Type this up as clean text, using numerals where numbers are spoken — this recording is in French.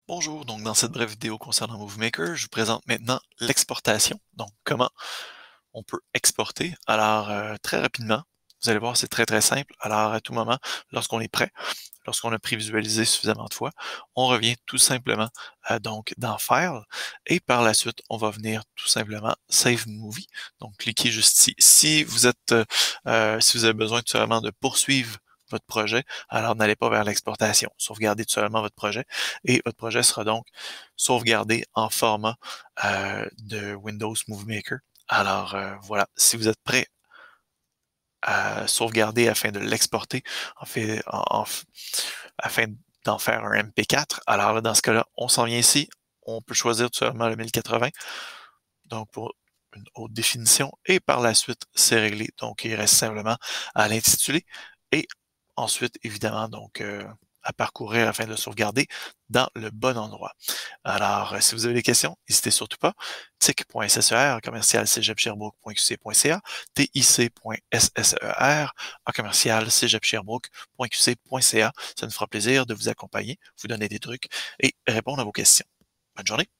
Bonjour, donc dans cette brève vidéo concernant MoveMaker, je vous présente maintenant l'exportation. Donc comment on peut exporter. Alors très rapidement, vous allez voir, c'est très simple. Alors à tout moment, lorsqu'on est prêt, lorsqu'on a prévisualisé suffisamment de fois, on revient tout simplement donc dans File et par la suite, on va venir tout simplement Save Movie. Donc cliquez juste ici. Si vous avez besoin tout simplement de poursuivre votre projet, alors n'allez pas vers l'exportation. Sauvegardez tout simplement votre projet et votre projet sera donc sauvegardé en format de Windows Movie Maker. Alors voilà, si vous êtes prêt à sauvegarder afin de l'exporter, en fait, afin d'en faire un MP4, alors là, dans ce cas-là, on s'en vient ici, on peut choisir tout simplement le 1080, donc pour une haute définition, et par la suite, c'est réglé. Donc, il reste simplement à l'intituler et ensuite, évidemment, donc à parcourir afin de le sauvegarder dans le bon endroit. Alors, si vous avez des questions, n'hésitez surtout pas. tic.sser, commercial cégeps-sherbrooke.qc.ca, tic.sser, commercial cégeps-sherbrooke.qc.ca. Ça nous fera plaisir de vous accompagner, vous donner des trucs et répondre à vos questions. Bonne journée!